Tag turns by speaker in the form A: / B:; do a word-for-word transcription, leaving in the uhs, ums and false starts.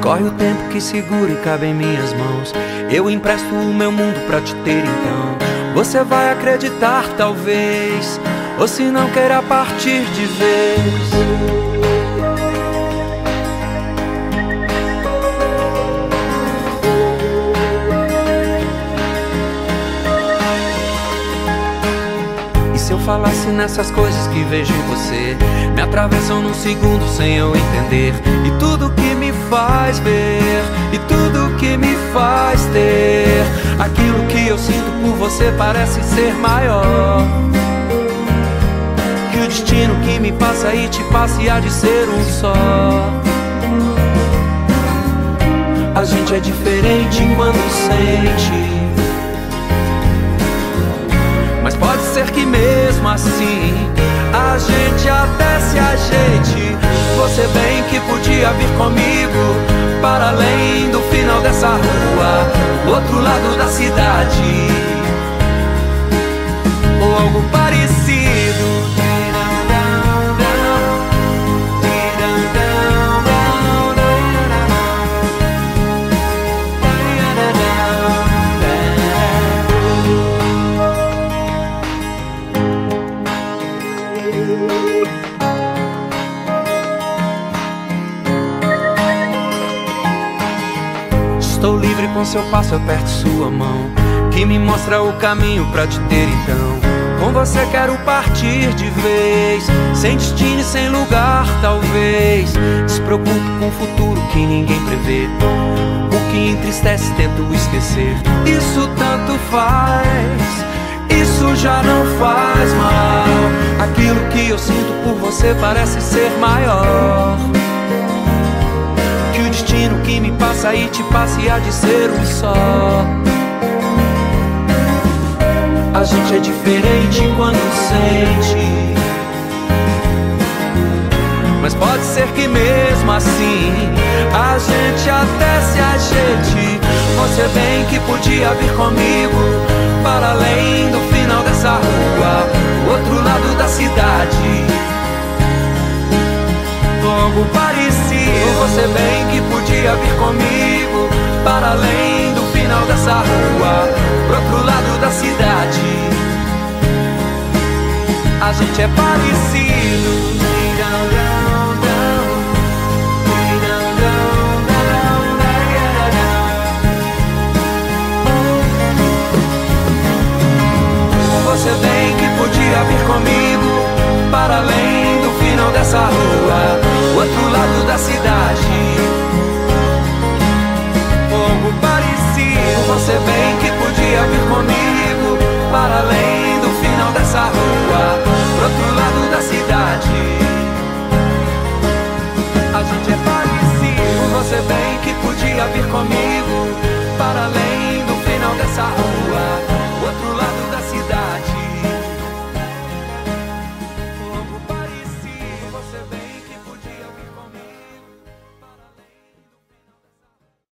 A: Corre o tempo que segura e cabe em minhas mãos. Eu empresto o meu mundo pra te ter então. Você vai acreditar talvez, ou se não queira partir de vez. Se eu falasse nessas coisas que vejo em você, me atravessam num segundo sem eu entender. E tudo que me faz ver, e tudo que me faz ter, aquilo que eu sinto por você parece ser maior que o destino que me passa e te passa e há de ser um só. A gente é diferente quando sente, mas pode ser que mesmo assim a gente até se ajeite. Você bem que podia vir comigo para além do final dessa rua, do outro lado da cidade, ou algo parecido. Estou livre com seu passo, aperto sua mão, que me mostra o caminho pra te ter então. Com você quero partir de vez, sem destino e sem lugar talvez. Despreocupo com o futuro que ninguém prevê, o que entristece tento esquecer. Isso tanto faz, isso já não faz mal. Aquilo que eu sinto por você parece ser maior que o destino que me passa e te passa e há de ser um só. A gente é diferente quando sente, mas pode ser que mesmo assim a gente até se ajeite. Você bem que podia vir comigo para além do final dessa rua, do outro lado da cidade, algo parecido. Você bem que podia vir comigo para além do final dessa rua, pro outro lado da cidade. A gente é parecido.